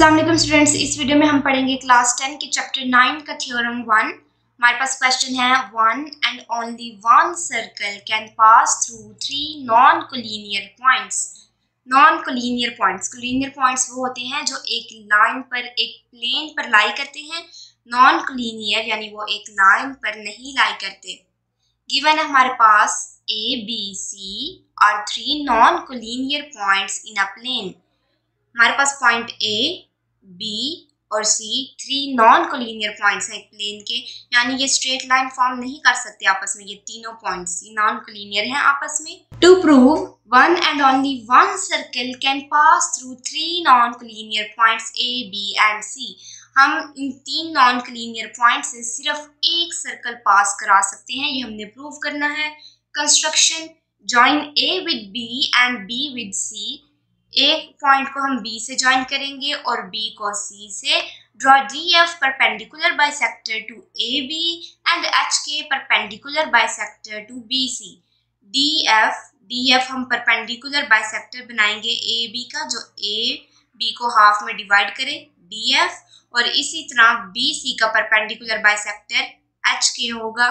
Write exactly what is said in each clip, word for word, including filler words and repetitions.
अस्सलाम वालेकुम स्टूडेंट्स, इस वीडियो में हम पढ़ेंगे क्लास टेन के चैप्टर नाइन का थ्योरम वन। हमारे पास क्वेश्चन है one and only one circle can pass through three non collinear points. Non collinear points collinear points वो होते हैं जो एक लाइन पर, एक प्लेन पर लाई करते हैं। नॉन कोलिनियर यानी वो एक लाइन पर नहीं लाई करते। गिवन है हमारे पास ए बी सी और three non collinear points in a plane. हमारे पास पॉइंट ए, बी और C three non collinear points हैं प्लेन के, यानी ये स्ट्रेट लाइन फॉर्म नहीं कर सकते आपस में। ये तीनों पॉइंट्स नॉन कोलिनियर हैं आपस में। To prove one and only one circle can pass through three non collinear points A, B and C. हम इन तीन नॉन कोलिनियर पॉइंट से सिर्फ एक सर्कल पास करा सकते हैं, ये हमने प्रूव करना है। Construction: join A with B and B with C. एक पॉइंट को हम B से ज्वाइन करेंगे और B को C से। Draw D F perpendicular bisector to A B and H K perpendicular bisector to B C. D F D F हम perpendicular bisector बनाएंगे ए बी का, जो ए बी को हाफ में डिवाइड करे, डी एफ, और इसी तरह बी सी का परपेंडिकुलर बाइसेक्टर एच के होगा।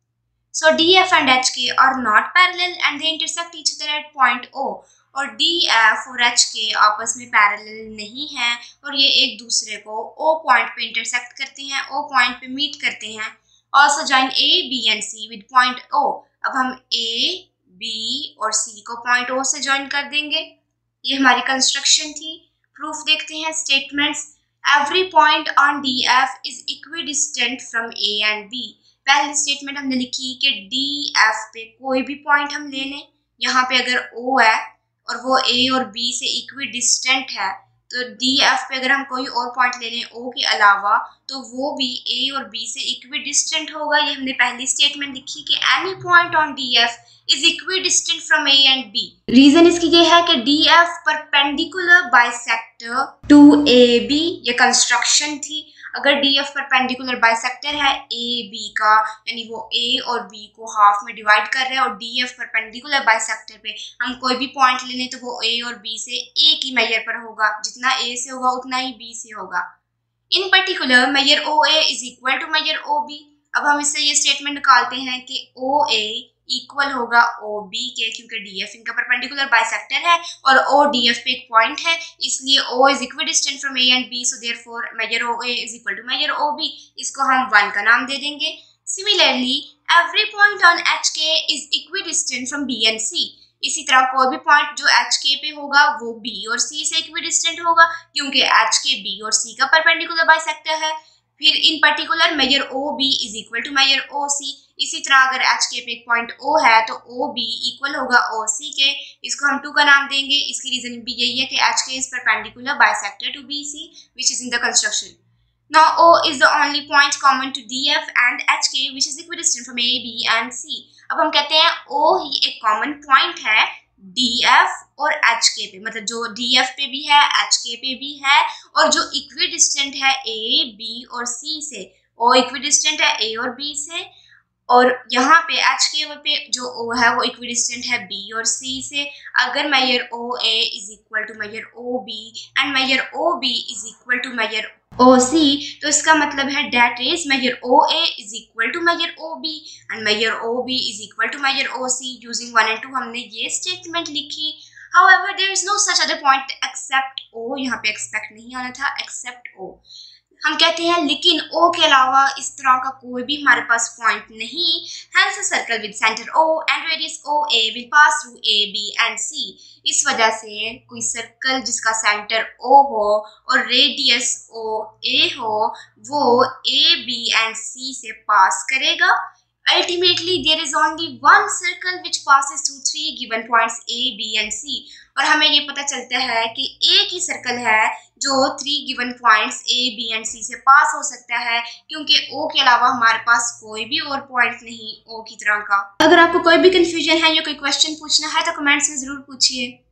So D F and H K are not parallel and they intersect each other at point O। और डी एफ और एच के आपस में पैरेलल नहीं हैं और ये एक दूसरे को O पॉइंट पे इंटरसेक्ट करते हैं, O पॉइंट पे मीट करते हैं। Also join A, B and C with point O। अब हम ए, बी और सी को पॉइंट O से ज्वाइन कर देंगे। ये हमारी कंस्ट्रक्शन थी। प्रूफ देखते हैं। Statements: every point on D F is equidistant from A and B. पहली स्टेटमेंट हमने लिखी कि डी एफ पे कोई भी पॉइंट हम ले लें। यहाँ पे अगर O है और वो A और B से इक्वी डिस्टेंट है, तो डी एफ पे अगर हम कोई और पॉइंट ले लें O के अलावा, तो वो भी A और B से इक्वी डिस्टेंट होगा। ये हमने पहली स्टेटमेंट लिखी कि any point on D F is equidistant from A and B। Reason इसकी ये है कि D F perpendicular bisector to A B. ये कंस्ट्रक्शन थी। अगर डी एफ परपेंडिकुलर बाइसेक्टर है ए बी का, यानी वो ए और बी को हाफ में डिवाइड कर रहे हैं, और डी एफ परपेंडिकुलर बाइसेक्टर पे हम कोई भी पॉइंट ले लें तो वो ए और बी से एक ही मेजर पर होगा। जितना ए से होगा उतना ही बी से होगा। In particular measure O A is equal to measure O B. अब हम इससे ये स्टेटमेंट निकालते हैं कि ओ ए इक्वल होगा ओ बी के, क्योंकि डी एफ इनका परपेंडिकुलर बाइसेक्टर है और ओ डी एफ पे एक पॉइंट है, इसलिए O is equidistant from A and B. So therefore measure O A is equal to measure O B. इसको हम वन का नाम दे देंगे। Similarly every point on H K is equidistant from B and C. इसी तरह कोई भी पॉइंट जो एच के पे होगा वो बी और सी से इक्विडिस्टेंट होगा, क्योंकि एच के बी और सी का परपेंडिकुलर बाइसेक्टर है। फिर in particular measure O B is equal to measure O C. इसी तरह अगर एच के पे एक पॉइंट O है तो O B इक्वल होगा O C के। इसको हम टू का नाम देंगे। इसकी रीजन भी यही है कि H K is perpendicular bisector to B C which is in the construction. Now O is the only point common to D F and H K which is equidistant from A, B and C. अब हम कहते हैं O ही एक common point है D F और H K पे, मतलब जो D F पे भी है H K पे भी है, और जो इक्विडिस्टेंट है A, B और C से। O इक्विडिस्टेंट है A और B से, और यहाँ पे एच के पे जो O है वो इक्विडिस्टेंट है B और C से। अगर measure O A is equal to measure O B and measure O B is equal to measure O C, तो इसका मतलब है that is measure O A is equal to measure O B and measure O B is equal to measure O C। Using one and two हमने ये statement लिखी। However, there is no such other point except O। यहाँ पे expect नहीं आना था, except O। हम कहते हैं लेकिन O के अलावा इस तरह का कोई भी हमारे पास पॉइंट नहीं। Hence a circle with center O and radius O A will pass through A, B and C। इस वजह से कोई सर्कल जिसका सेंटर O हो और रेडियस O A हो, वो A, B and C से पास करेगा। Ultimately, there is only one circle which passes through three given points A, B and C। और हमें ये पता चलता है कि एक ही सर्कल है जो three given points A, B and C से पास हो सकता है, क्योंकि O के अलावा हमारे पास कोई भी और पॉइंट नहीं O की तरह का। अगर आपको कोई भी कंफ्यूजन है या कोई क्वेश्चन पूछना है तो कमेंट्स में जरूर पूछिए।